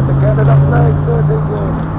got the Canada flag surfing.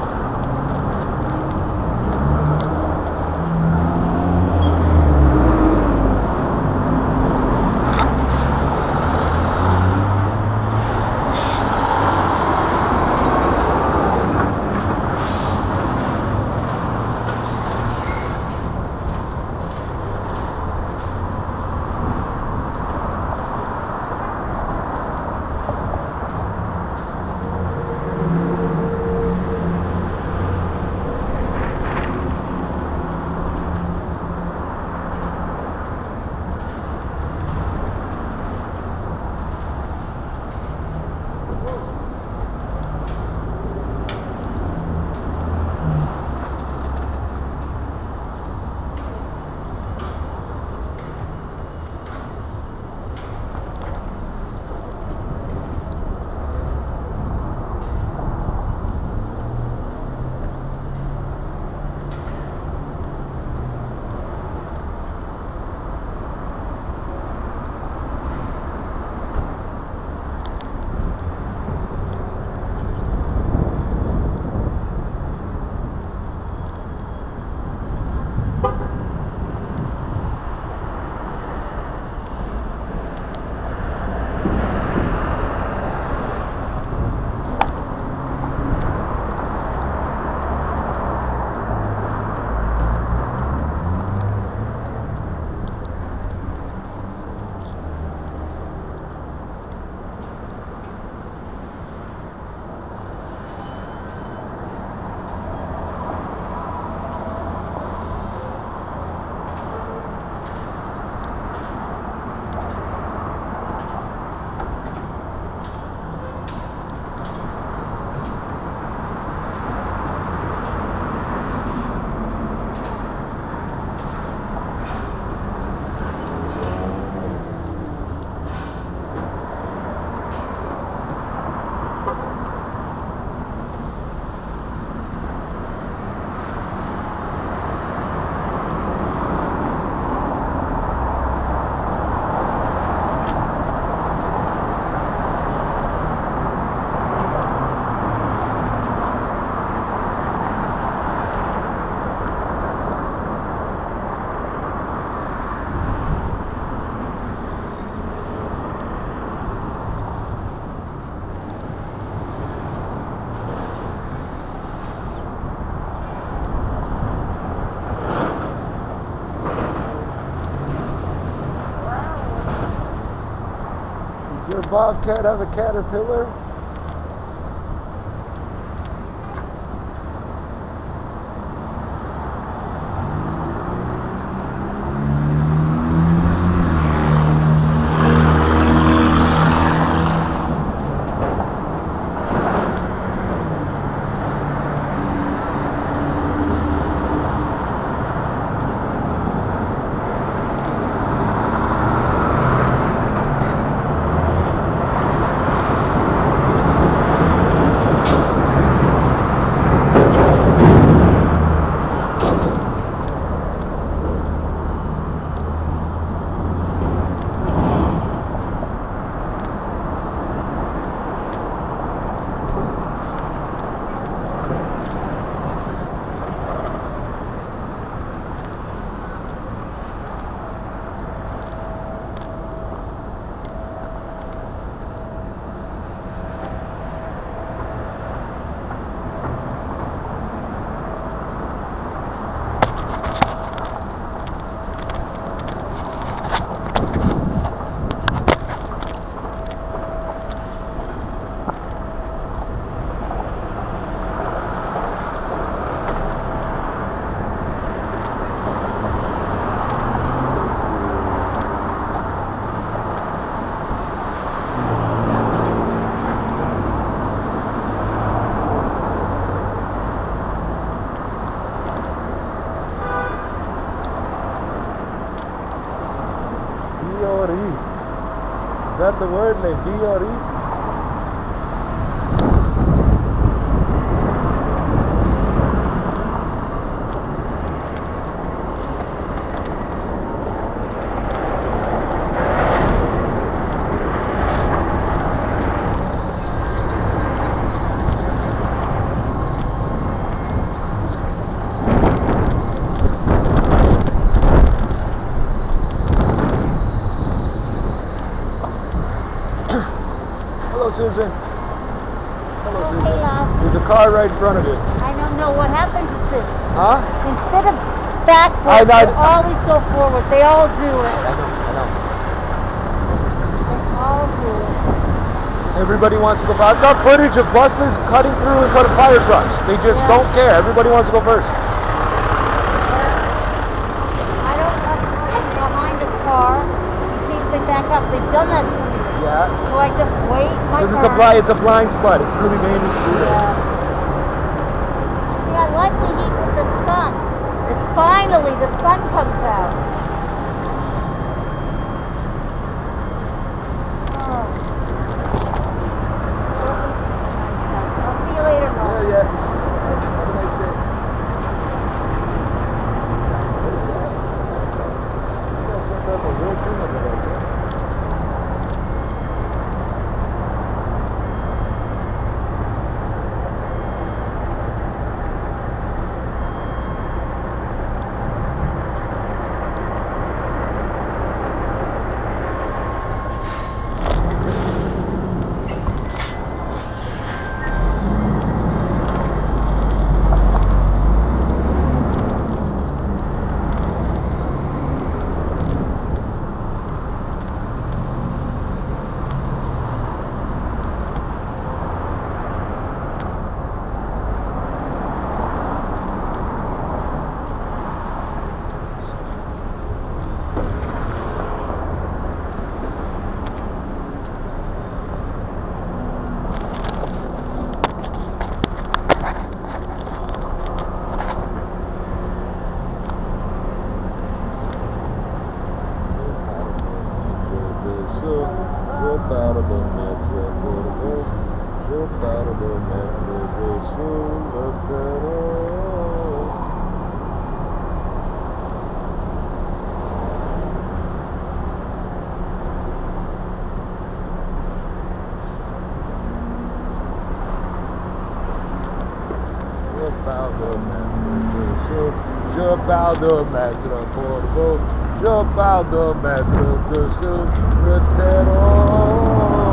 Your Bobcat have a caterpillar? Is that the word, BODYCAM? Susan. Hello, Okay, Susan. love. There's a car right in front of you. I don't know what happens to this. Huh? Instead of backwards, they always go forward. They all do it. I know. They all do it. Everybody wants to go. I've got footage of buses cutting through in front of fire trucks. They just don't care. Everybody wants to go first. I don't want behind a car in case they back up. They've done that to me. Yeah. So I just wait my Because turn. it's a blind spot. It's really dangerous to do that. See, I like the heat with the sun. It's finally the sun comes out. Oh. I'll see you later, Mom. Yeah. Have a nice day. What is that? You got some type of weird thing over there. Je parle de mettre pour vous, je parle de mettre dessous le terreau.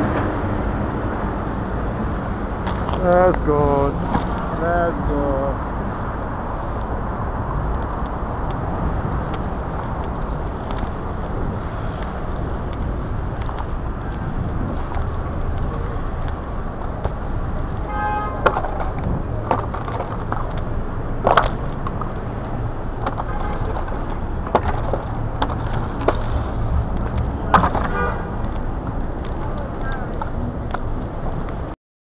Let's go.